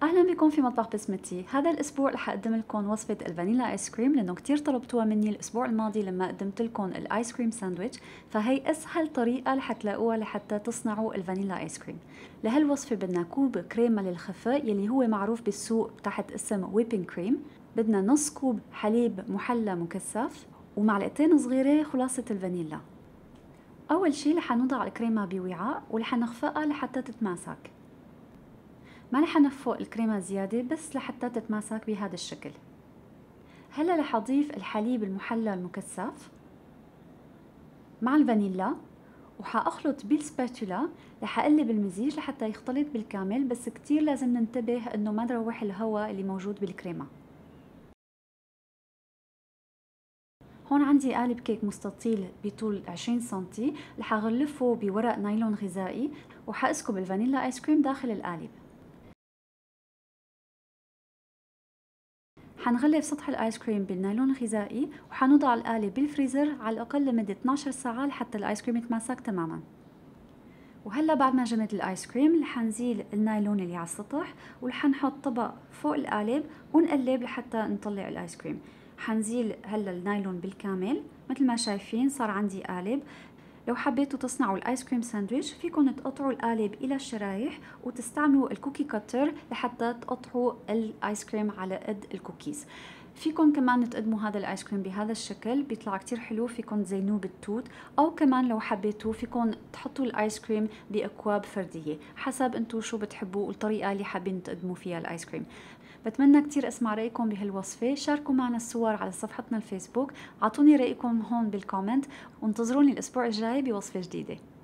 اهلا بكم في مطبخ بسمتي. هذا الاسبوع رح اقدم لكم وصفه الفانيلا ايس كريم لانه كتير طلبتوها مني الاسبوع الماضي لما قدمت لكم الايس كريم ساندويتش، فهي اسهل طريقه رح تلاقوها لحتى تصنعوا الفانيلا ايس كريم. لهالوصفه بدنا كوب كريمه للخفق يلي هو معروف بالسوق تحت اسم ويبنج كريم، بدنا نص كوب حليب محلى مكثف، ومعلقتين صغيره خلاصه الفانيلا. اول شي رح نوضع الكريمه بوعاء ورح نخفقها لحتى تتماسك. ما رح نفوق الكريمة زيادة بس لحتى تتماسك بهذا الشكل. هلا رح اضيف الحليب المحلى المكثف مع الفانيلا وحاخلط بالسباتولا. رح اقلب المزيج لحتى يختلط بالكامل، بس كتير لازم ننتبه انه ما نروح الهواء اللي موجود بالكريمة. هون عندي قالب كيك مستطيل بطول 20 سنتي، رح اغلفه بورق نايلون غذائي وحاسكب الفانيلا ايس كريم داخل القالب. حنغلف سطح الايس كريم بالنايلون الغذائي وحنوضع القالب بالفريزر على الاقل لمده 12 ساعه لحتى الايس كريم يتماسك تماما. وهلا بعد ما جمد الايس كريم رح نزيل النايلون اللي على السطح ورح نحط طبق فوق القالب ونقلب لحتى نطلع الايس كريم. حنزيل هلا النايلون بالكامل مثل ما شايفين صار عندي قالب. لو حبيتوا تصنعوا الايس كريم ساندويتش فيكم تقطعوا القالب الى الشرايح وتستعملوا الكوكي كاتر لحتى تقطعوا الايس كريم على قد الكوكيز. فيكم كمان تقدموا هذا الايس كريم بهذا الشكل، بيطلع كتير حلو. فيكم تزينوه بالتوت او كمان لو حبيتوا فيكم تحطوا الايس كريم باكواب فرديه، حسب انتم شو بتحبوا والطريقه اللي حابين تقدموا فيها الايس كريم. بتمنى كتير اسمع رايكم بهالوصفه. شاركوا معنا الصور على صفحتنا الفيسبوك، اعطوني رايكم هون بالكومنت، وانتظروني الاسبوع الجاي بوصفه جديده.